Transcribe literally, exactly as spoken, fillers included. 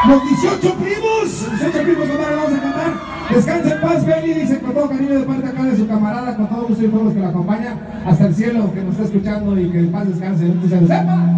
Los dieciocho primos, los dieciocho primos, compadre, vamos a cantar. Descansa en paz, Beli, dice con todo cariño de parte acá de su camarada, con todo gusto y todos los que la acompañan, hasta el cielo, que nos está escuchando y que en paz descanse. Entonces, ¡sepa!